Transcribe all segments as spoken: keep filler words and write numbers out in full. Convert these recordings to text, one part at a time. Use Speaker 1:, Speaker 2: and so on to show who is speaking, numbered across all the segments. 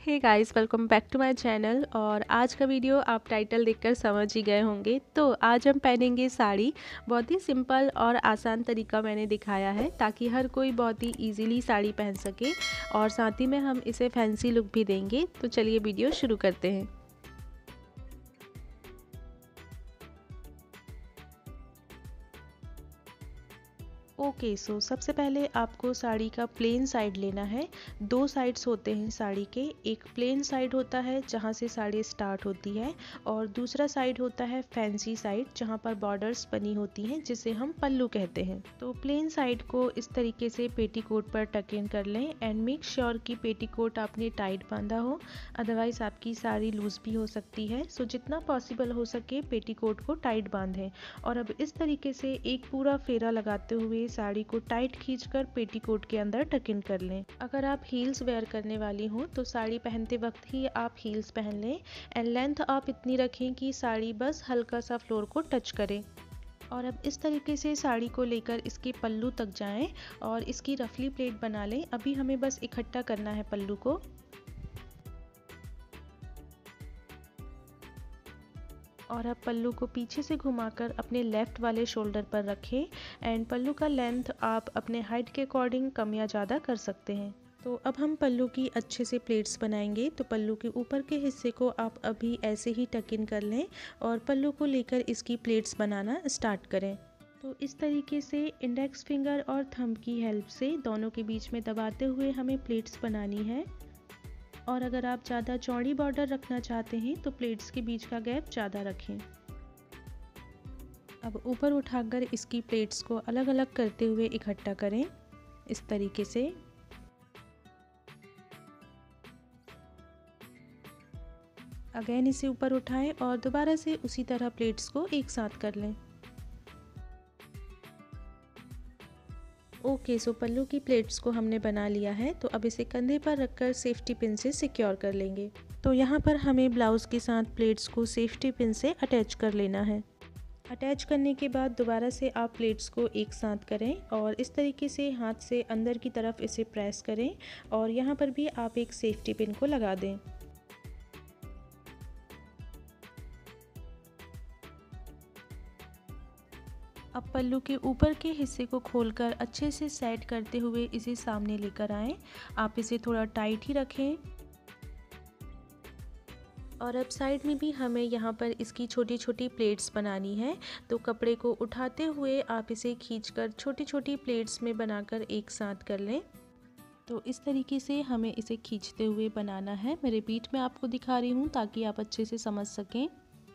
Speaker 1: Hey guys, welcome back to my channel. और आज का वीडियो आप टाइटल देखकर समझ ही गए होंगे। तो आज हम पहनेंगे साड़ी। बहुत ही सिंपल और आसान तरीका मैंने दिखाया है ताकि हर कोई बहुत ही इजीली साड़ी पहन सके, और साथ ही में हम इसे फैंसी लुक भी देंगे। तो चलिए वीडियो शुरू करते हैं। ओके okay, सो so, सबसे पहले आपको साड़ी का प्लेन साइड लेना है। दो साइड्स होते हैं साड़ी के। एक प्लेन साइड होता है जहाँ से साड़ी स्टार्ट होती है, और दूसरा साइड होता है फैंसी साइड जहाँ पर बॉर्डर्स बनी होती हैं, जिसे हम पल्लू कहते हैं। तो प्लेन साइड को इस तरीके से पेटीकोट पर टक इन कर लें एंड मेक श्योर कि पेटीकोट आपने टाइट बांधा हो, अदरवाइज आपकी साड़ी लूज भी हो सकती है। सो so, जितना पॉसिबल हो सके पेटीकोट को टाइट बांधें। और अब इस तरीके से एक पूरा फेरा लगाते हुए साड़ी को टाइट खींचकर पेटीकोट के अंदर टक इन कर लें। अगर आप हील्स वेयर करने वाली हो तो साड़ी पहनते वक्त ही आप हील्स पहन लें एंड लेंथ आप इतनी रखें कि साड़ी बस हल्का सा फ्लोर को टच करे। और अब इस तरीके से साड़ी को लेकर इसके पल्लू तक जाएं और इसकी रफली प्लेट बना लें। अभी हमें बस इकट्ठा करना है पल्लू को। और अब पल्लू को पीछे से घुमाकर अपने लेफ़्ट वाले शोल्डर पर रखें एंड पल्लू का लेंथ आप अपने हाइट के अकॉर्डिंग कम या ज़्यादा कर सकते हैं। तो अब हम पल्लू की अच्छे से प्लेट्स बनाएंगे। तो पल्लू के ऊपर के हिस्से को आप अभी ऐसे ही टक इन कर लें और पल्लू को लेकर इसकी प्लेट्स बनाना स्टार्ट करें। तो इस तरीके से इंडेक्स फिंगर और थंब की हेल्प से दोनों के बीच में दबाते हुए हमें प्लेट्स बनानी है। और अगर आप ज़्यादा चौड़ी बॉर्डर रखना चाहते हैं तो प्लेट्स के बीच का गैप ज़्यादा रखें। अब ऊपर उठाकर इसकी प्लेट्स को अलग अलग करते हुए इकट्ठा करें इस तरीके से। अगेन इसे ऊपर उठाएं और दोबारा से उसी तरह प्लेट्स को एक साथ कर लें। ओके, सो पल्लू की प्लेट्स को हमने बना लिया है। तो अब इसे कंधे पर रखकर सेफ्टी पिन से सिक्योर कर लेंगे। तो यहाँ पर हमें ब्लाउज़ के साथ प्लेट्स को सेफ्टी पिन से अटैच कर लेना है। अटैच करने के बाद दोबारा से आप प्लेट्स को एक साथ करें और इस तरीके से हाथ से अंदर की तरफ इसे प्रेस करें और यहाँ पर भी आप एक सेफ्टी पिन को लगा दें। अब पल्लू के ऊपर के हिस्से को खोलकर अच्छे से सेट करते हुए इसे सामने लेकर आएं। आप इसे थोड़ा टाइट ही रखें। और अब साइड में भी हमें यहाँ पर इसकी छोटी छोटी प्लेट्स बनानी है। तो कपड़े को उठाते हुए आप इसे खींचकर छोटी छोटी प्लेट्स में बनाकर एक साथ कर लें। तो इस तरीके से हमें इसे खींचते हुए बनाना है। मैं रिपीट में आपको दिखा रही हूँ ताकि आप अच्छे से समझ सकें।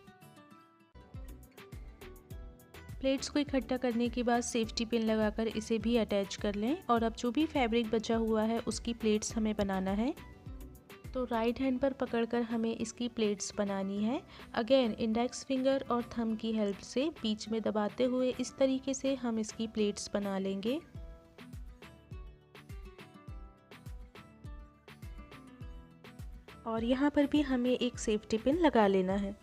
Speaker 1: प्लेट्स को इकट्ठा करने के बाद सेफ्टी पिन लगाकर इसे भी अटैच कर लें। और अब जो भी फैब्रिक बचा हुआ है उसकी प्लेट्स हमें बनाना है। तो राइट हैंड पर पकड़कर हमें इसकी प्लेट्स बनानी है। अगेन इंडेक्स फिंगर और थंब की हेल्प से बीच में दबाते हुए इस तरीके से हम इसकी प्लेट्स बना लेंगे। और यहाँ पर भी हमें एक सेफ्टी पिन लगा लेना है।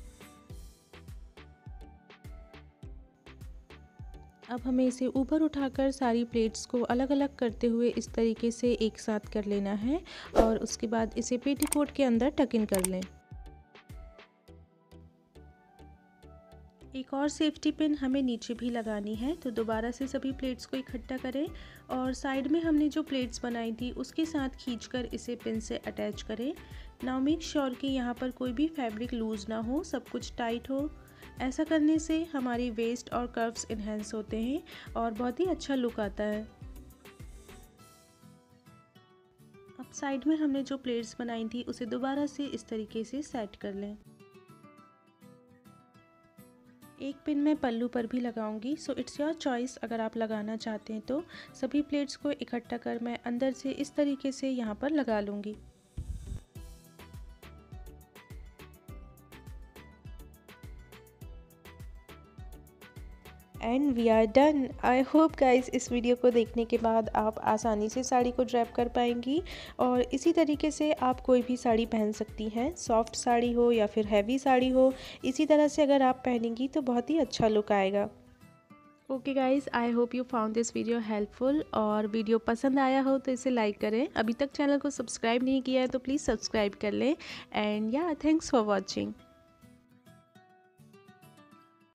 Speaker 1: अब हमें इसे ऊपर उठाकर सारी प्लेट्स को अलग अलग करते हुए इस तरीके से एक साथ कर लेना है और उसके बाद इसे पेटीकोट के अंदर टक इन कर लें। एक और सेफ्टी पिन हमें नीचे भी लगानी है। तो दोबारा से सभी प्लेट्स को इकट्ठा करें और साइड में हमने जो प्लेट्स बनाई थी उसके साथ खींचकर इसे पिन से अटैच करें। नाउ मेक श्योर कि यहाँ पर कोई भी फैब्रिक लूज ना हो, सब कुछ टाइट हो। ऐसा करने से हमारी वेस्ट और कर्व्स इन्हेंस होते हैं और बहुत ही अच्छा लुक आता है। अब साइड में हमने जो प्लेट्स बनाई थी उसे दोबारा से इस तरीके से सेट कर लें। एक पिन मैं पल्लू पर भी लगाऊंगी, सो इट्स योर चॉइस अगर आप लगाना चाहते हैं तो। सभी प्लेट्स को इकट्ठा कर मैं अंदर से इस तरीके से यहाँ पर लगा लूँगी। And we are done. I hope guys इस वीडियो को देखने के बाद आप आसानी से साड़ी को ड्रैप कर पाएंगी और इसी तरीके से आप कोई भी साड़ी पहन सकती हैं। सॉफ्ट साड़ी हो या फिर हैवी साड़ी हो, इसी तरह से अगर आप पहनेंगी तो बहुत ही अच्छा लुक आएगा। Okay guys, I hope you found this video helpful, और वीडियो पसंद आया हो तो इसे लाइक करें। अभी तक चैनल को सब्सक्राइब नहीं किया है तो प्लीज़ सब्सक्राइब कर लें। एंड या थैंक्स फॉर वॉचिंग।